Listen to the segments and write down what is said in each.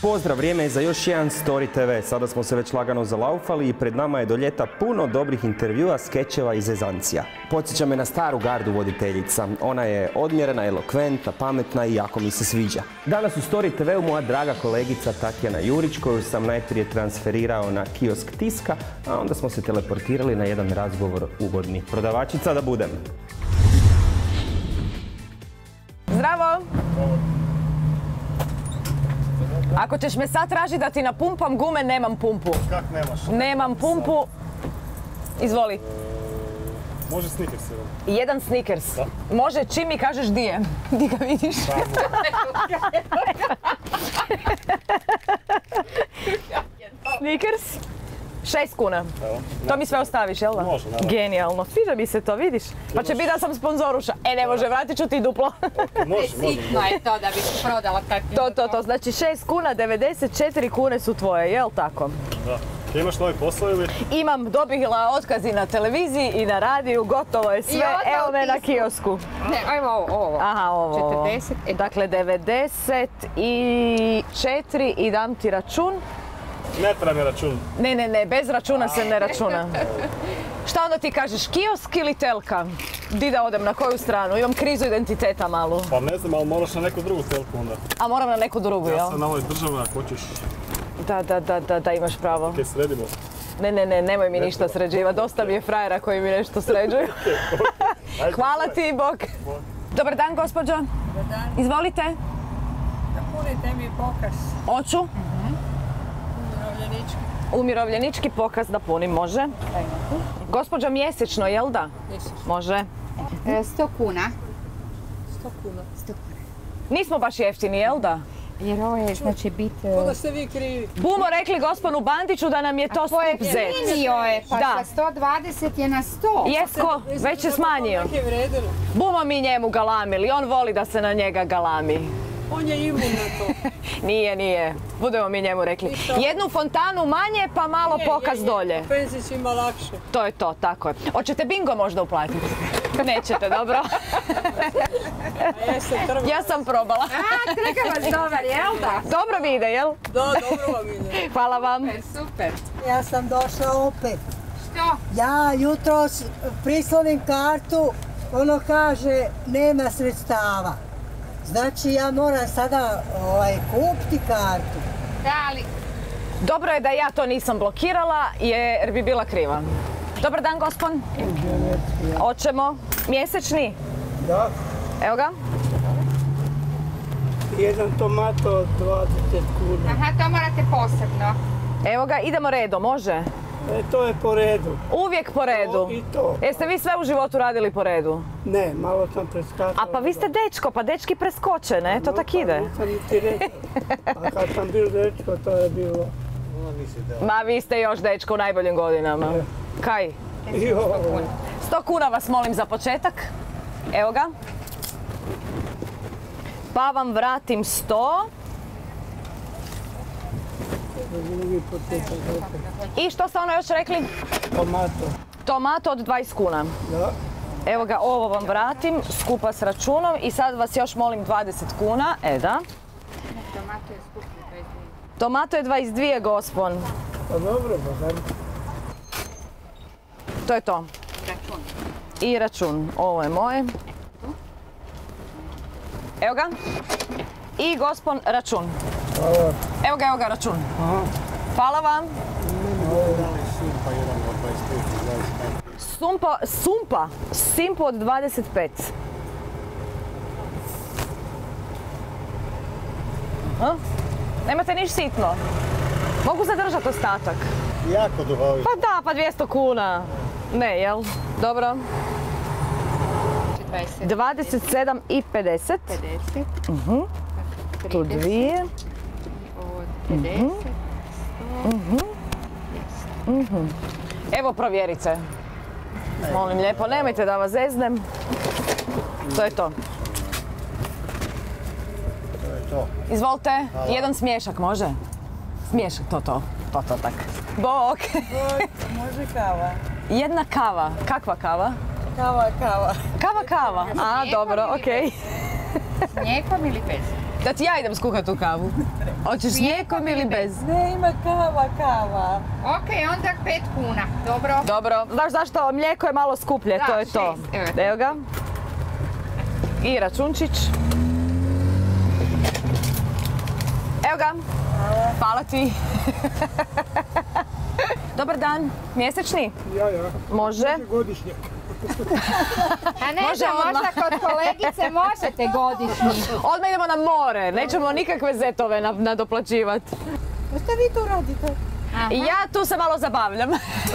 Pozdrav, vrijeme je za još jedan Story TV. Sada smo se već lagano zalaufali i pred nama je do ljeta puno dobrih intervjua, skečeva i zezancija. Podsjeća me na staru gardu voditeljica. Ona je odmjerena, elokventna, pametna i jako mi se sviđa. Danas u Story TV-u moja draga kolegica Tatjana Jurić, koju sam najprije transferirao na kiosk Tiska, a onda smo se teleportirali na jedan razgovor ugodni. Prodavačica da budem. Zdravo! Ako ćeš me sad tražiti da ti napumpam gume, nemam pumpu. Kak nemaš? Nemam pumpu. Izvoli. Može Snickers jedan. Jedan Snickers. Da. Može čim mi kažeš di je. Di ga vidiš? Snickers? 6 kuna. Evo. To mi sve ostaviš, jel da? Može, naravno. Genijalno. Sviđa mi se to, vidiš? Pa će biti da sam sponzoruša. E, ne može, vratit ću ti duplo. Može. Sitno je to da bi se prodala tako. To. Znači 6 kuna, 94 kune su tvoje, jel tako? Da. Ti imaš novi posao ili? Imam, dobila otkaz i na televiziji i na radiju, gotovo je sve, evo me na kiosku. Ne, ajmo ovo. Aha, ovo. 40. Dakle, 94 i dam ti račun. Ne treba mi račun. Ne, bez računa se ne računa. Šta onda ti kažeš, kiosk ili telka? Di da odem, na koju stranu? Imam krizu identiteta malu. Pa ne znam, ali moraš na neku drugu telku onda. A moram na neku drugu, jel? Ja sam na ovoj državi, ako hoćeš. Da, imaš pravo. Kaj sredimo. Ne, nemoj mi ništa sređivati. Dosta mi je frajera koji mi nešto sređuju. Hvala ti, bok. Dobar dan, gospođo. Dobar dan. Izvolite. Napunite mi pokaz. Hoću. Umirovljenički. Umirovljenički pokaz da punim, može. Gospođo, mjesečno, jel da? Mjesečno. Može. 100 kuna. 100 kuna. 100 kuna. Nismo baš jeftini, jel da? Jer ovo je, znači, biti... Koga ste vi krivi? Bumo rekli gospodinu Bandiću da nam je to skup zet. Smanjio je, pa Da. sa 120 je na 100. Jesko, već je smanjio. Neki vredili. Bumo mi njemu galamili, on voli da se na njega galami. On je imun na to. Nije. Budemo mi njemu rekli. Jednu fontanu manje pa malo pokaz dolje. Penzić ima lakše. To je to, tako je. Hoćete bingo možda uplatiti? Nećete, dobro. A jeste trba. Ja sam probala. A, trga vas dobar, jel da? Dobro mi ide, jel? Da, dobro vam ide. Hvala vam. Super. Ja sam došla opet. Što? Ja jutros prislovim kartu, ono kaže nema sredstava. Znači ja moram sada kupiti kartu. Da, ali... Dobro je da ja to nisam blokirala jer bi bila kriva. Dobar dan, gospon. Hoćemo. Mjesečni? Da. Evo ga. Jedan tomato od 20 kuna. Aha, to morate posebno. Evo ga, idemo redom, može? To je po redu. Uvijek po redu. I to. Jeste vi sve u životu radili po redu? Ne, malo sam preskakala. A pa vi ste dečko, pa dečki preskoče, ne? To tak ide. Nisam ti rekao. A kad sam bio dečko, to je bilo... Ma vi ste još dečko u najboljim godinama. Kaj? 100 kuna. 100 kuna vas molim za početak. Evo ga. Pa vam vratim 100. I što ste ono još rekli? Tomato. Tomato od 20 kuna. Da. Evo ga, ovo vam vratim skupa s računom i sad vas još molim 20 kuna. Da. Tomato je skuplji 22. Tomato je 22, gospon. Pa dobro, pa da. To je to. Račun. I račun. Ovo je moje. Evo ga. I gospon račun. Hvala. Evo ga račun. Aha. Hvala vam. Sumpa jedan od 25 i 25. Sumpa. Simpu od 25. Nemate niš sitno. Mogu zadržati ostatak. Jako duhovito. Pa da, pa 200 kuna. Ne, jel? Dobro. 27 i 50. 50. Tu 2. Ovo 50. 100. Evo provjerite. Molim lijepo, nemojte da vas zeznem. To je to. To. Izvolite, jedan smiješak može? Smiješak, to tak. Bok! Može kava. Jedna kava. Kakva kava? Kava. Kava. A, dobro, okej. S mlijekom ili bez? Da ti ja idem skuhati tu kavu. Hoćeš s mlijekom ili bez? Ne, ima kava. Ok, onda 5 kuna. Dobro. Dobro, znaš zašto? Mlijeko je malo skuplje, Da, to je to. 6, evo. Evo ga. I računčić. Evo ga. Hvala ti. Dobar dan. Mjesečni? Ja. Može. Godišnje. A ne Može znam, odmah. možda kod kolegice možete godišnji. Odmah idemo na more. Nećemo nikakve zetove nadoplaćivati. Šta vi tu radite? Ja tu se malo zabavljam.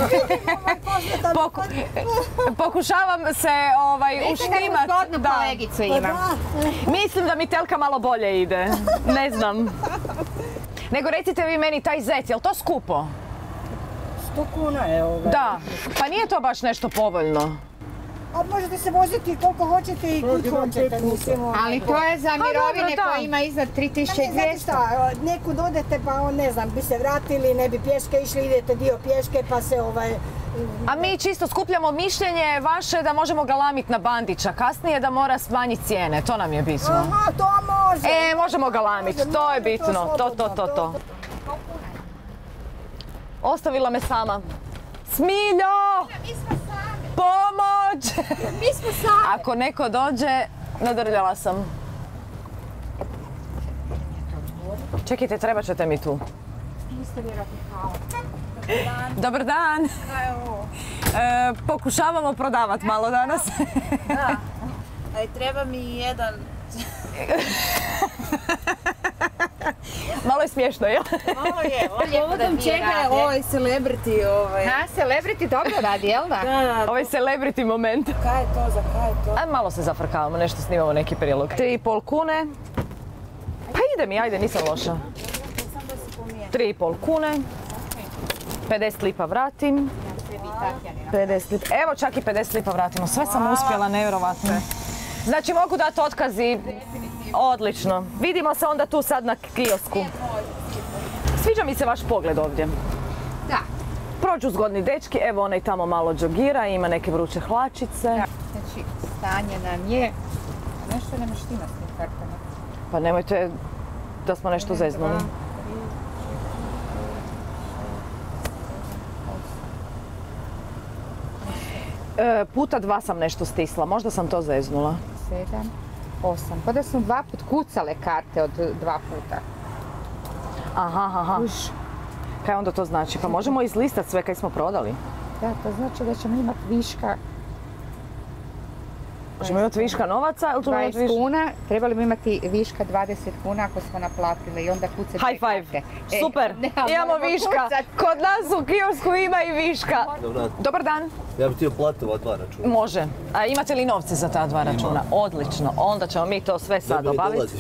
Pokušavam se uštimat. Zgodnu kolegicu imam. Mislim da mi telka malo bolje ide. Ne znam. Nego recite vi meni taj zec, je li to skupo? 100 kuna, evo ga. Da. Pa nije to baš nešto povoljno. A možete se voziti koliko hoćete i kud hoćete, mislim. Ali to je za mirovine da. koje ima iznad Znate 3200. šta, nekud odete pa ne znam, bi se vratili, ne bi pješke išli, idete dio pješke pa se A mi čisto skupljamo mišljenje vaše da možemo galamit na Bandića. Kasnije da mora smanjiti cijene, to nam je bitno. Aha, to može. Možemo galamit, to je bitno. To. Ostavila me sama. Smiljo! Mi smo sami. Pomoć! Mi smo sami. Ako neko dođe, nadrljala sam. Čekajte, trebat ćete mi tu. Niste vjerojatno kao. Dobar dan. Pokušavamo prodavat malo danas. Da. A i treba mi jedan. Malo je smiješno, jel? Malo je, Povodom čega je ovaj celebrity Celebrity dobro radi, jel da? Ovaj celebrity moment. Kaj je to, za kaj je to? Aj malo se zafrkavamo, nešto snimamo, neki prilog. 3,5 kune. Pa ide mi, ajde, nisam loša. 3,5 kune. 50 lipa vratim. 50 lipa. Evo čak i 50 lipa vratimo. Sve sam uspjela, nevjerovatno. Znači mogu dati otkazi. Odlično. Vidimo se onda tu sad na kiosku. Sviđa mi se vaš pogled ovdje. Da. Prođu zgodni dečki, evo onaj tamo malo džogira, ima neke vruće hlačice. Znači, stanje nam je... Nešto nema štima s tim kartama. Pa nemojte da smo nešto zeznuli. Puta 2 sam nešto stisla, možda sam to zeznula. 7, 8. Pa da sam 2 put kucale karte od 2 puta. Aha. Kaj onda to znači? Pa možemo izlistati sve kaj smo prodali. Da, to znači da ćemo imati viška Možemo imati viška novaca ili ćemo imati 20 kuna. Trebali bi imati viška 20 kuna ako smo naplatili i onda kucati High five! karte. Super! Imamo viška! Kod nas u kiosku ima i viška. Dobar dan! Ja bih htio platiti ova 2 računa. Može. A imate li novce za ta 2 računa? Odlično. Onda ćemo mi to sve sad obaviti.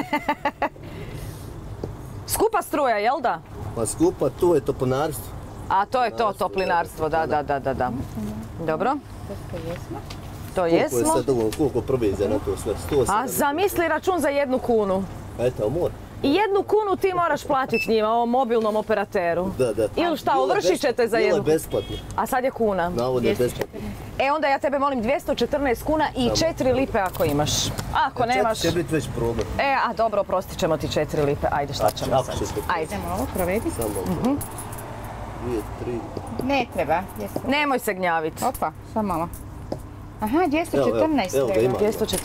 Skupa struja, jel da? Pa skupa, tu je toponarstvo. A to je to, toplinarstvo, da. Dobro. To jesmo. Koliko je sad ovo, koliko provizija na to sve? 170. A zamisli račun za 1 kunu. Eto, mora. I 1 kunu ti moraš platiti njima, ovom mobilnom operateru. Da. Ili šta, ovršit ćete za 1 Bilo je kunu. besplatno. A sad je kuna. Navodno je besplatno. Onda ja tebe molim 214 kuna i 4 lipe ako imaš. Ako nemaš... Će biti već problem. Dobro, oprostit ćemo ti 4 lipe. Ajde, šta ćemo sad? Ajde. Idemo ovo provedi. Samo 2, 3. Ne treba. Nemoj se gnjavit. Opa, samo malo. Aha, 214 Evo ga, treba. ima. 204.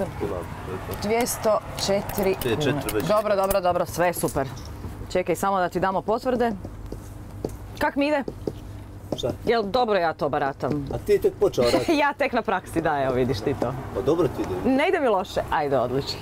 204 kuna. Dobro, sve super. Čekaj, samo da ti damo potvrde. Kak mi ide? Šta? Jel dobro ja to baratam? A ti tek počeo raditi? Ja tek na praksi, da, evo vidiš ti to. Pa dobro ti ide. Ne ide mi loše. Ajde, odlično.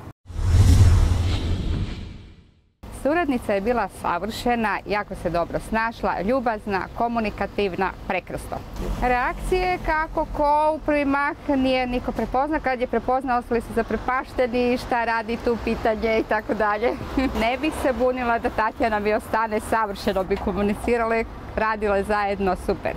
Suradnica je bila savršena, jako se dobro snašla, ljubazna, komunikativna, prekrasno. Reakcije kako ko u prvi mah nije niko prepoznao, kad je prepoznao ostali su zaprepašteni, šta radi tu pitanje i tako dalje. Ne bih se bunila da Tatjana mi ostane, savršeno bi komunicirale, radile zajedno, super.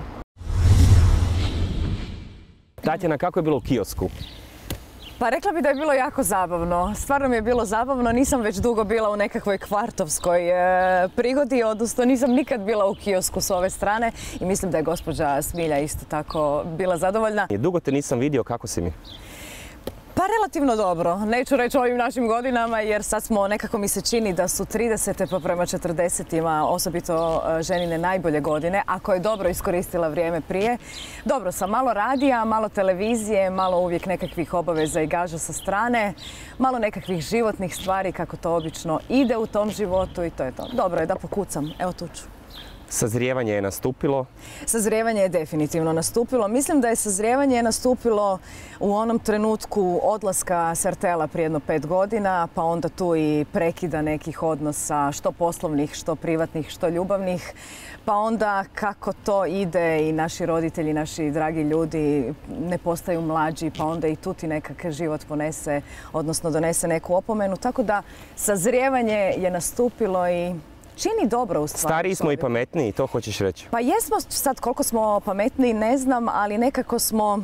Tatjana, kako je bilo u kiosku? Pa rekla bi da je bilo jako zabavno. Stvarno mi je bilo zabavno. Nisam već dugo bila u nekakvoj kvartovskoj prigodi, odnosno nisam nikad bila u kiosku s ove strane i mislim da je gospođa Smilja isto tako bila zadovoljna. Dugo te nisam vidio, kako si mi? Pa relativno dobro. Neću reći o ovim našim godinama jer sad smo, nekako mi se čini da su 30. pa prema 40-ima, osobito ženine najbolje godine, ako je dobro iskoristila vrijeme prije. Dobro sam, malo radija, malo televizije, malo uvijek nekakvih obaveza i gaža sa strane, malo nekakvih životnih stvari kako to obično ide u tom životu i to je to. Dobro je da pokucam, evo tu ću. Sazrijevanje je nastupilo? Sazrijevanje je definitivno nastupilo. Mislim da je sazrijevanje nastupilo u onom trenutku odlaska s RTL-a prije jedno 5 godina, pa onda tu i prekida nekih odnosa, što poslovnih, što privatnih, što ljubavnih. Pa onda kako to ide i naši roditelji, naši dragi ljudi ne postaju mlađi, pa onda i tu ti nekakav život ponese, odnosno donese neku opomenu. Tako da sazrijevanje je nastupilo i čini dobro u stvari. Stariji smo i pametniji, to hoćeš reći? Pa jesmo, sad koliko smo pametniji ne znam, ali nekako smo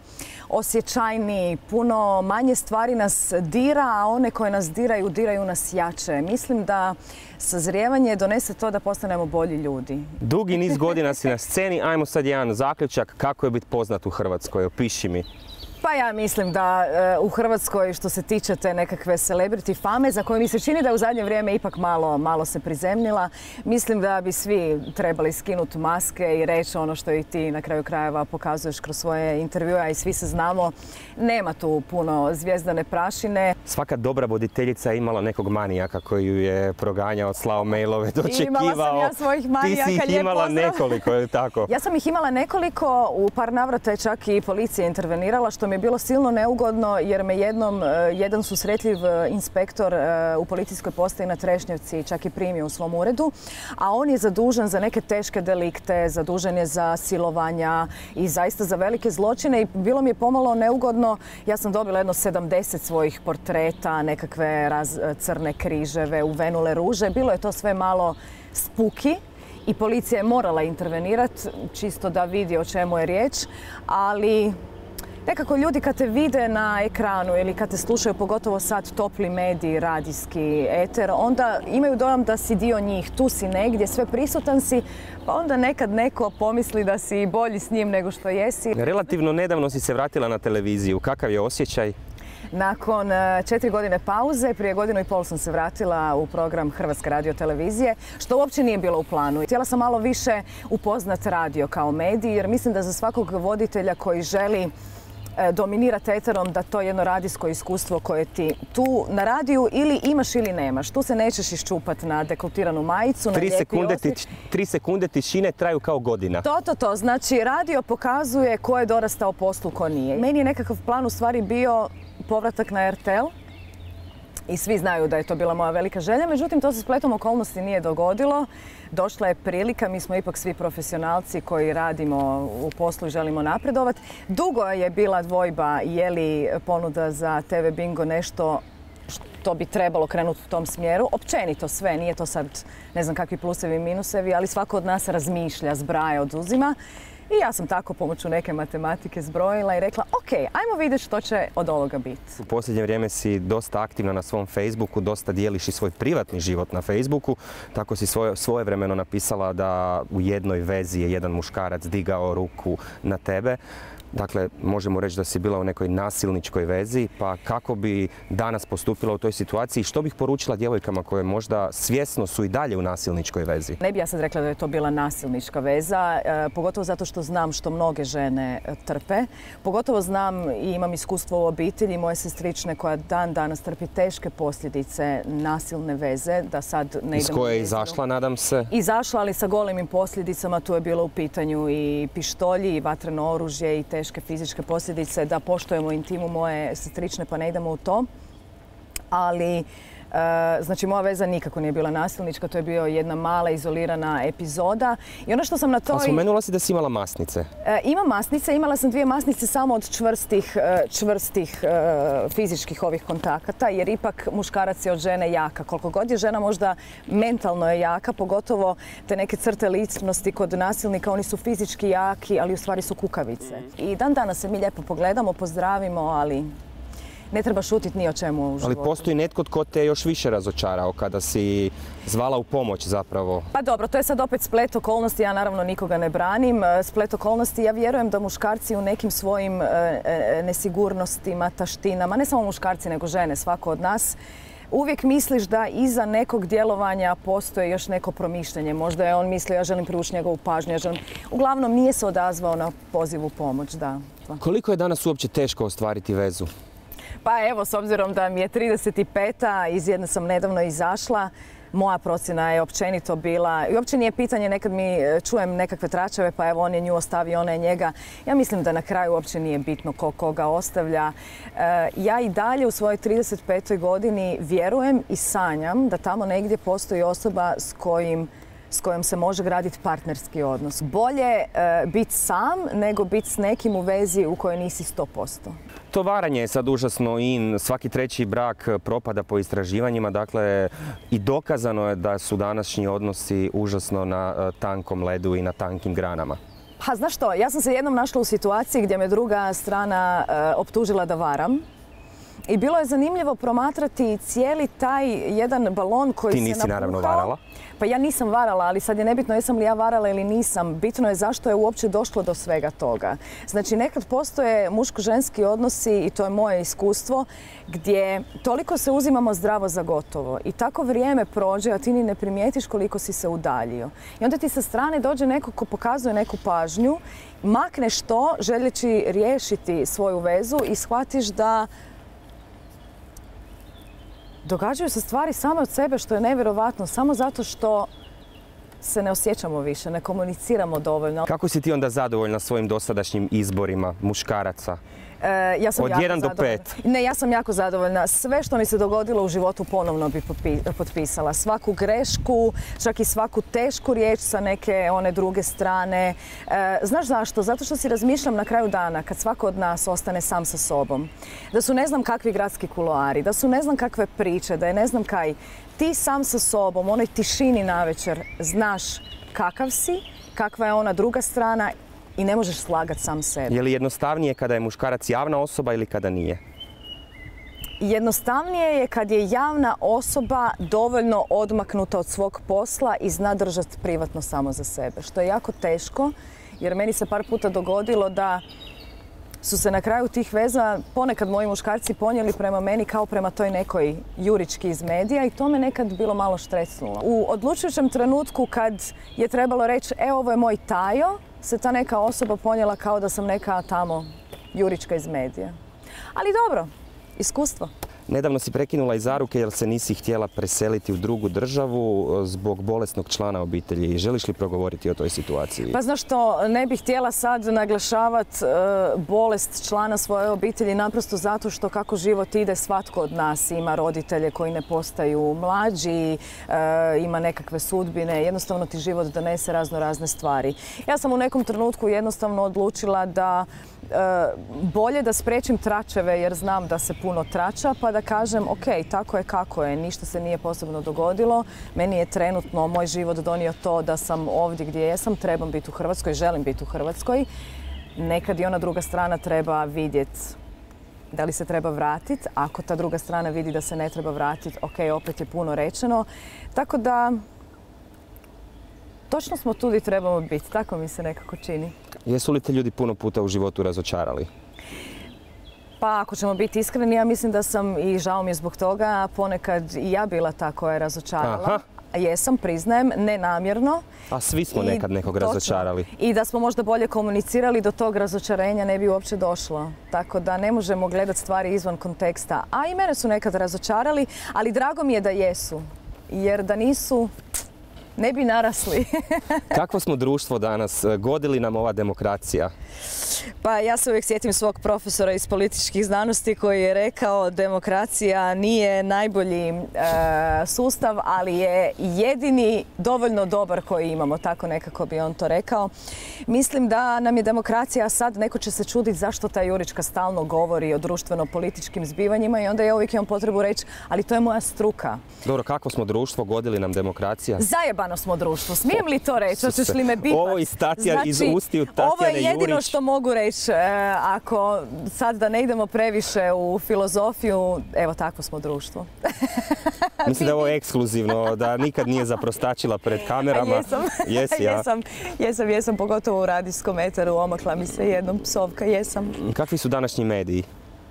osjećajniji, puno manje stvari nas dira, a one koje nas diraju, diraju nas jače. Mislim da sazrijevanje donese to da postanemo bolji ljudi. Dugi niz godina si na sceni, ajmo sad jedan zaključak, kako je biti poznat u Hrvatskoj, opiši mi. Pa ja mislim da u Hrvatskoj što se tiče te nekakve celebrity fame, za koju mi se čini da u zadnje vrijeme ipak malo se prizemnila, mislim da bi svi trebali skinuti maske i reći ono što i ti na kraju krajeva pokazuješ kroz svoje intervjue, a i svi se znamo, nema tu puno zvijezdane prašine. Svaka dobra voditeljica je imala nekog manijaka koji ju je proganjao, slao mailove, dočekivao. Imala sam ja svojih manijaka, ti si ih imala nekoliko, je li tako? Ja sam ih imala nekoliko, u par navrata je čak i policija intervenirala, što mi je bilo silno neugodno jer me jedan susretljiv inspektor u policijskoj postaji na Trešnjevci čak i primio u svom uredu, a on je zadužen za neke teške delikte, zadužen je za silovanja i zaista za velike zločine i bilo mi je pomalo neugodno. Ja sam dobila jedno 70 svojih portreta, nekakve crne križeve, uvenule ruže, bilo je to sve malo spuki. I policija je morala intervenirati, čisto da vidi o čemu je riječ, ali nekako ljudi kad te vide na ekranu ili kad te slušaju, pogotovo sad topli mediji, radijski eter, onda imaju dojam da si dio njih, tu si negdje, sve prisutan si, pa onda nekad neko pomisli da si bolji s njim nego što jesi. Relativno nedavno si se vratila na televiziju, kakav je osjećaj? Nakon 4 godine pauze, prije 1,5 godina sam se vratila u program Hrvatske radiotelevizije, što uopće nije bilo u planu. Htjela sam malo više upoznat radio kao medij, jer mislim da za svakog voditelja koji želi dominirati eterom, da to je jedno radijsko iskustvo koje ti tu na radiju ili imaš ili nemaš. Tu se nećeš iščupati na dekoltiranu majicu, na lijepi osjećaj. 3 sekunde tišine traju kao godina. To. Znači, radio pokazuje ko je dorastao poslu, ko nije. Meni je nekakav plan u stvari bio povratak na RTL i svi znaju da je to bila moja velika želja, međutim to se spletom okolnosti nije dogodilo. Došla je prilika, mi smo ipak svi profesionalci koji radimo u poslu i želimo napredovati. Dugo je bila dvojba je li ponuda za TV Bingo nešto što bi trebalo krenuti u tom smjeru. Općenito sve, nije to sad ne znam kakvi plusevi i minusevi, ali svako od nas razmišlja, zbraja, oduzima. I ja sam tako pomoću neke matematike zbrojila i rekla ok, ajmo vidjeti što će od ovoga biti. U posljednje vrijeme si dosta aktivna na svom Facebooku, dosta dijeliš i svoj privatni život na Facebooku. Tako si svojevremeno napisala da u jednoj vezi je jedan muškarac digao ruku na tebe. Dakle, možemo reći da si bila u nekoj nasilničkoj vezi, pa kako bi danas postupila u toj situaciji? Što bih poručila djevojkama koje možda svjesno su i dalje u nasilničkoj vezi? Ne bi ja sad rekla da je to bila nasilnička veza, pogotovo zato što znam što mnoge žene trpe. Pogotovo znam i imam iskustvo u obitelji moje sestrične koja dan danas trpi teške posljedice nasilne veze. Da sad ne idemo iz koje je izašla, nadam se? Izašla, ali sa golemim posljedicama. Tu je bilo u pitanju i pištolji, i vatreno oružje, i teške fizičke posljedice, da poštujemo intimu moje sestrične pa ne idemo u to. Ali, znači, moja veza nikako nije bila nasilnička, to je bio jedna mala izolirana epizoda. I ono što sam na toj... A spomenula si da si imala masnice? Imam masnice, imala sam 2 masnice samo od čvrstih fizičkih ovih kontakata, jer ipak muškarac je od žene jaka. Koliko god je žena možda mentalno je jaka, pogotovo te neke crte ličnosti kod nasilnika, oni su fizički jaki, ali u stvari su kukavice. I dan danas se mi lijepo pogledamo, pozdravimo, ali ne treba šutiti ni o čemu u životu. Ali postoji netko tko te još više razočarao kada si zvala u pomoć zapravo? Pa dobro, to je sad opet splet okolnosti, ja naravno nikoga ne branim. Splet okolnosti, ja vjerujem da muškarci u nekim svojim nesigurnostima, taštinama, ne samo muškarci nego žene, svako od nas, uvijek misliš da iza nekog djelovanja postoji još neko promišljanje. Možda je on mislio ja želim privući njegovu pažnju, Uglavnom nije se odazvao na poziv u pomoć, da. Koliko je danas uopće teško ostvariti vezu? Pa evo, s obzirom da mi je 35-a, iz jedne sam nedavno izašla, moja procjena je općenito bila, i uopće nije pitanje, nekad mi čujem nekakve tračeve, pa evo on je nju ostavio, ona je njega. Ja mislim da na kraju uopće nije bitno ko koga ostavlja. Ja i dalje u svojoj 35. godini vjerujem i sanjam da tamo negdje postoji osoba s kojom se može graditi partnerski odnos. Bolje biti sam nego biti s nekim u vezi u kojoj nisi 100%. To varanje je sad užasno in, svaki treći brak propada po istraživanjima, dakle i dokazano je da su današnji odnosi užasno na tankom ledu i na tankim granama. Pa znaš što, ja sam se jednom našla u situaciji gdje me druga strana optužila da varam. I bilo je zanimljivo promatrati cijeli taj jedan balon koji se napuhao. Ti nisi naravno varala? Pa ja nisam varala, ali sad je nebitno jesam li ja varala ili nisam. Bitno je zašto je uopće došlo do svega toga. Znači nekad postoje muško-ženski odnosi, i to je moje iskustvo, gdje toliko se uzimamo zdravo za gotovo. I tako vrijeme prođe, a ti ni ne primijetiš koliko si se udaljio. I onda ti sa strane dođe neko ko pokazuje neku pažnju, makneš to željeći riješiti svoju vezu i shvatiš da događaju se stvari same od sebe, što je nevjerovatno, samo zato što se ne osjećamo više, ne komuniciramo dovoljno. Kako si ti onda zadovoljna svojim dosadašnjim izborima muškaraca? Ja sam od jako 1 do 5? Ne, ja sam jako zadovoljna. Sve što mi se dogodilo u životu ponovno bi potpisala. Svaku grešku, čak i svaku tešku riječ sa neke one druge strane. Znaš zašto? Zato što si razmišljam na kraju dana, kad svako od nas ostane sam sa sobom, da su ne znam kakvi gradski kuloari, da su ne znam kakve priče, da je ne znam kaj. Ti sam sa sobom, u onoj tišini navečer, znaš kakav si, kakva je ona druga strana, i ne možeš slagati sam sebe. Je li jednostavnije kada je muškarac javna osoba ili kada nije? Jednostavnije je kad je javna osoba dovoljno odmaknuta od svog posla i zna držati privatno samo za sebe. Što je jako teško, jer meni se par puta dogodilo da su se na kraju tih veza ponekad moji muškarci ponijeli prema meni kao prema toj nekoj Jurički iz medija, i to me nekad bilo malo štresnulo. U odlučujućem trenutku kad je trebalo reći ovo je moj tajo, se ta neka osoba ponijela kao da sam neka tamo Jurička iz medija. Ali dobro, iskustvo. Nedavno si prekinula i zaruke jer se nisi htjela preseliti u drugu državu zbog bolesnog člana obitelji. Želiš li progovoriti o toj situaciji? Pa znaš što, ne bih htjela sad naglašavati bolest člana svoje obitelji, naprosto zato što kako život ide, svatko od nas ima roditelje koji ne postaju mlađi, ima nekakve sudbine, jednostavno ti život donese razne stvari. Ja sam u nekom trenutku jednostavno odlučila da bolje da spriječim tračeve jer znam da se puno trača, pa da kažem ok, tako je kako je, ništa se nije posebno dogodilo. Meni je trenutno moj život donio to da sam ovdje gdje jesam, trebam biti u Hrvatskoj, želim biti u Hrvatskoj. Nekad i ona druga strana treba vidjeti da li se treba vratiti. Ako ta druga strana vidi da se ne treba vratiti, ok, opet je puno rečeno. Tako da točno smo tu gdje trebamo biti, tako mi se nekako čini. Jesu li te ljudi puno puta u životu razočarali? Pa ako ćemo biti iskreni, ja mislim da sam, i žao mi je zbog toga, ponekad i ja bila ta koja je razočarala. Aha. Jesam, priznajem, nenamjerno. A svi smo nekad nekog razočarali. I da smo možda bolje komunicirali, do tog razočarenja ne bi uopće došlo. Tako da ne možemo gledati stvari izvan konteksta. A i mene su nekad razočarali, ali drago mi je da jesu. Jer da nisu, ne bi narasli. Kakvo smo društvo danas? Godi li nam ova demokracija? Pa ja se uvijek sjetim svog profesora iz političkih znanosti koji je rekao demokracija nije najbolji sustav, ali je jedini dovoljno dobar koji imamo. Tako nekako bi on to rekao. Mislim da nam je demokracija sad, neko će se čuditi zašto ta Jurička stalno govori o društveno-političkim zbivanjima, i onda ja uvijek imam potrebu reći, ali to je moja struka. Dobro, kakvo smo društvo? Godi li nam demokracija? Zajebano stvarno smo društvo. Smijem li to reći? Hoćeš li me bipat? Ovo iz ustiju Tatjane ovo je jedino Jurić. što mogu reći. Ako sad da ne idemo previše u filozofiju, evo takvo smo društvo. Mislim da je ovo ekskluzivno, da nikad nije zaprostačila pred kamerama. Jesam. Jesi, ja? Jesam, pogotovo u radijskom eteru, omakla mi se jednom psovka, jesam. Kakvi su današnji mediji?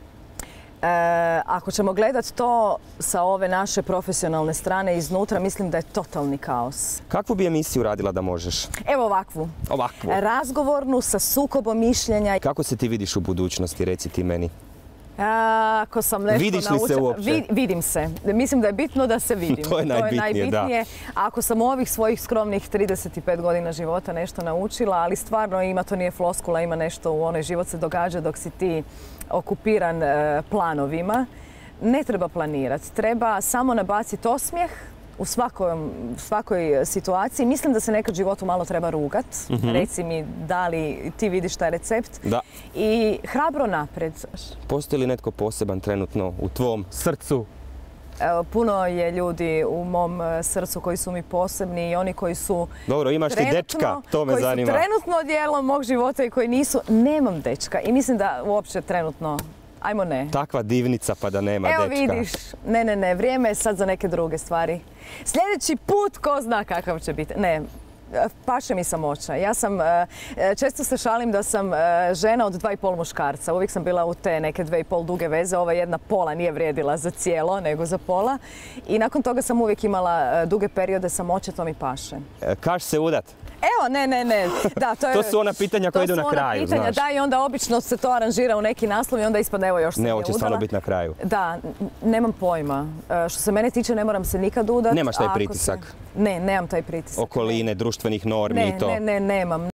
Ako ćemo gledati to sa ove naše profesionalne strane iznutra, mislim da je totalni kaos. Kakvu bi emisiju radila da možeš? Evo ovakvu. Ovakvu. Razgovornu sa sukobom mišljenja. Kako se ti vidiš u budućnosti, reci ti meni? Ako sam nešto Vidiš li se uopće? Vidim se. Mislim da je bitno da se vidim. To je najbitnije, da. Ako sam u ovih svojih skromnih 35 godina života nešto naučila, ali stvarno ima, to nije floskula, ima nešto u onoj život se događa dok si ti okupiran planovima. Ne treba planirati. Treba samo nabaciti osmijeh u svakoj situaciji. Mislim da se nekad životu malo treba rugat. Reci mi da li ti vidiš taj recept. Da. I hrabro naprijed. Postoji li netko poseban trenutno u tvom srcu? Puno je ljudi u mom srcu koji su mi posebni i oni koji su Dobro, imaš li dečka? To me zanima. Koji su trenutno dijelom mog života i koji nisu. Nemam dečka i mislim da uopće trenutno, ajmo ne. Takva divnica pa da nema dečka. Evo vidiš, ne, vrijeme je sad za neke druge stvari. Sljedeći put ko zna kakav će biti. Ne, paše mi samoća. Ja sam, često se šalim da sam žena od 2,5 muškarca. Uvijek sam bila u te neke 2,5 duge veze. Ova jedna pola nije vrijedila za cijelo, nego za pola. I nakon toga sam uvijek imala duge periode samoće, to mi paše. Kaš se udat? Evo, ne. Da, to su ona pitanja koja idu na kraju, znaš. Da, i onda obično se to aranžira u neki naslov i onda ispadne evo još se nije udala. Ne, hoće stvarno biti na kraju. Da, nemam pojma. Što se mene tiče, ne moram se nikad udati. Nemaš taj pritisak? Ne, nemam taj pritisak. Okoline, društvenih normi i to? Ne, nemam.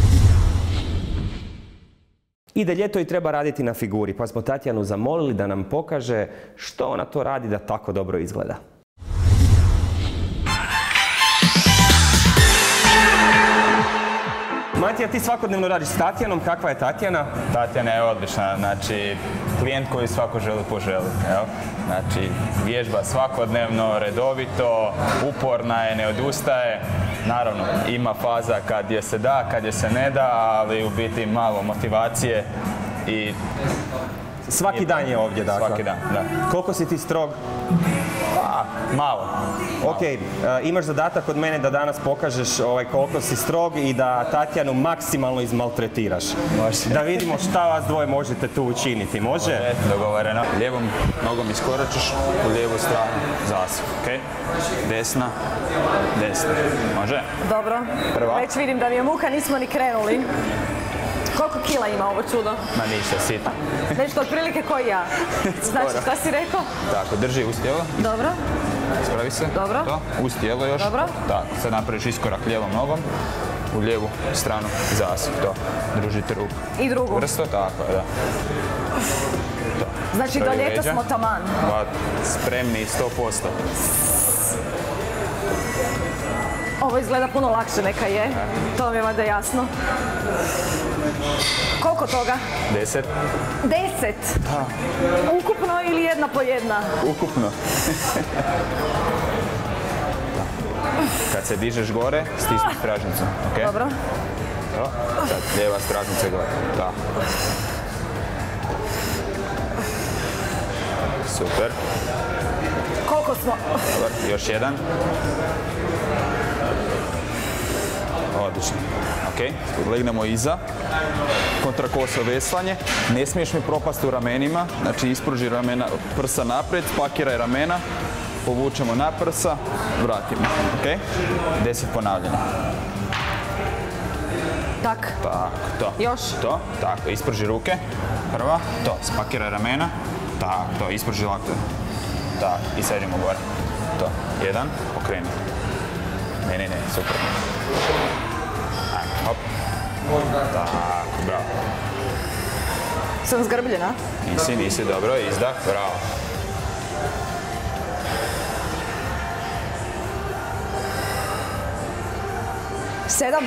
Ide ljeto i treba raditi na figuri, pa smo Tatjanu zamolili da nam pokaže što ona to radi da tako dobro izgleda. Matija, ti svakodnevno radiš s Tatjanom. Kakva je Tatjana? Tatjana je odlična, znači klijent koji svako želi poželi. Znači vježba svakodnevno, redovito, uporna je, ne odustaje. Naravno, ima faza kad je se da, kad je se ne da, ali u biti malo motivacije i... Svaki dan je ovdje, dakle? Svaki dan, da. Koliko si ti strog? Malo. Ok, imaš zadatak od mene da danas pokažeš koliko si strog i da Tatjanu maksimalno izmaltretiraš. Može. Da vidimo šta vas dvoje možete tu učiniti, može? Može, dogovoreno. Lijevom nogom iskoračiš u lijevu stranu zasip, ok? Desna. Može? Dobro. Prva. Već vidim da mi je muka, nismo ni krenuli. Koliko kila ima ovo čudo? Ma ništa, sitno. Nešto otprilike koji ja. Znači, šta si rekao? Tako, drži uz tijelo. Dobro. Ispravi se. Dobro. To, uz tijelo još. Dobro. Tako, sad napraviš iskorak lijevom nogom. U lijevu stranu zasip, to. Družite ruku. I drugu. Vrsto, tako je, da. To. Znači, do ljeta smo taman. Spremni 100%. Ovo izgleda puno lakše, neka je. To vam je valjda jasno. Koliko toga? 10. 10? Da. Ukupno ili jedna po jedna? Ukupno. Kad se dižeš gore, stisni stražnicu. Okay? Dobro. To. Sad lijeva stražnica gore. Da. Super. Koliko smo? Dobar, još jedan. Odlično. Ok, legnemo iza. Kontrakoso veslanje. Ne smiješ mi propasti u ramenima. Znači ispruži ramena, prsa naprijed, spakiraj ramena. Povučemo na prsa, vratimo. Ok? 10 ponavljanja. Tak. Tako, to. Još? To, tako, ispruži ruke. Prva, to, spakiraj ramena. Tako, to, ispruži lakte. Tako, i seđemo gore. To, jedan, okreni. Ne, super. Ajmo, hop. Tako, bravo. Sam zgrbljena? Nisi, dobro, izdah, bravo. Sedam.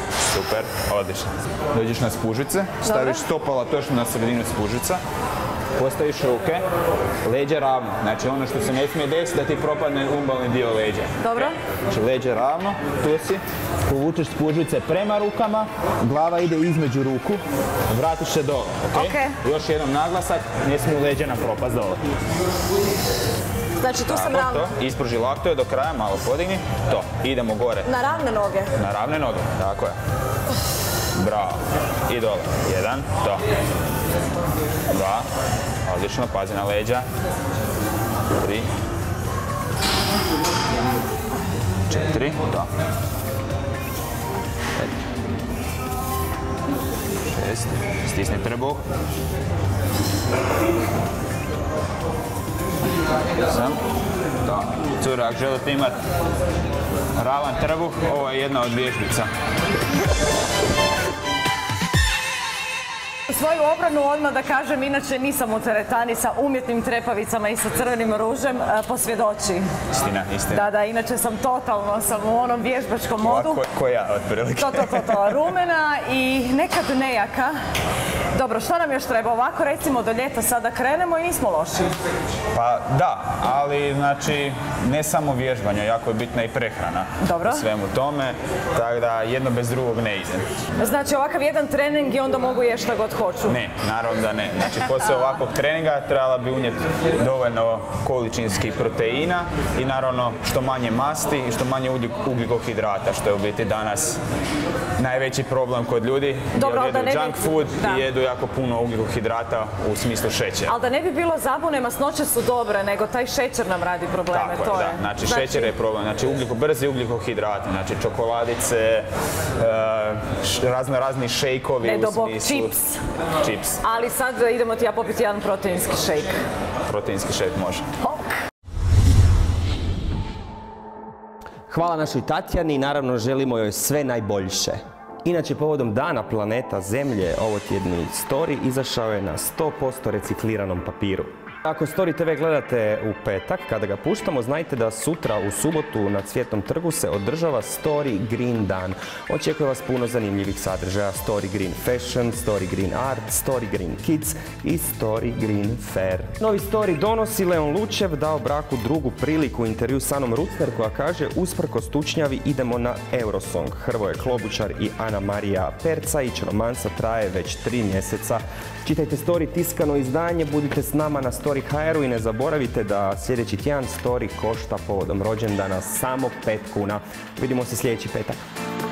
Super, odlično. Dođeš na spužice, staviš stopala točno na sredinu spužica. postaviš ruke, leđa ravno. Znači ono što se ne smije desiti da ti propadne umbalni dio leđa. Dobro. Znači leđa ravno, tu si, povučeš spužvice prema rukama, glava ide između ruku, vratiš se dole, ok? Još jednom naglasak, ne smiju leđa nam propast dole. Znači tu sam ravno. Ispruži laktove do kraja, malo podigni, to, idemo gore. Na ravne noge? Na ravne noge, tako je. Bravo. I dole. 1, to. 2, odlično, pazi na leđa. 3, 4, to. 5, 6, stisni trbuh. 8, to. Cura, ako želite imati ravan trbuh, ovo je jedna od vježbica. Svoju obranu odmah da kažem, inače nisam u teretani sa umjetnim trepavicama i sa crvenim ružem, posvjedoči. Istina. Da, inače sam totalno u onom vježbačkom modu. Ko ja, otprilike. To. Rumena i nekad nejaka. Dobro, šta nam još treba? Ovako recimo do ljeta sada krenemo i nismo loši. Pa da, ali znači ne samo vježbanje, jako je bitna i prehrana. Dobro. U svemu tome, tako da jedno bez drugog ne ide. Znači ovakav jedan trening i onda mogu jesti šta god hoću? Ne, naravno da ne. Znači poslije ovakvog treninga trebala bi unijeti dovoljno količinskih proteina i naravno što manje masti i što manje ugljikohidrata, što je u biti danas najveći problem kod ljudi. Dobro, jer jedu junk food i jedu jako puno ugljikohidrata u smislu šećera. Ali da ne bi bilo zabune, masnoće su dobre, nego taj šećer nam radi probleme. Tako je, da. Znači šećer je problem. Znači brzi ugljikohidrati, znači čokoladice, razni šejkovi u smislu. Čips. Ali sad idemo ti ja popiti jedan proteinski šejk. Proteinski šejk može. Hvala našoj Tatjani i naravno želimo joj sve najboljše. Inače, povodom Dana planeta Zemlje, ovo tjedni story izašao je na 100% recikliranom papiru. Ako Story TV gledate u petak, kada ga puštamo, znajte da sutra u subotu na Cvjetnom trgu se održava Story Green dan. Očekuje vas puno zanimljivih sadržaja: Story Green Fashion, Story Green Art, Story Green Kids i Story Green Fair. Novi Story donosi Leon Lučev, dao braku drugu priliku u intervju s Anom Rucner, koja kaže: usprkos tučnjavi idemo na Eurosong. Hrvoje Klobučar i Ana Marija Percajić, romansa traje već 3 mjeseca. Čitajte Story tiskano izdanje, budite s nama na Story HR-u i ne zaboravite da sljedeći tjedan Story košta povodom rođendana samo 5 kuna. Vidimo se sljedeći petak.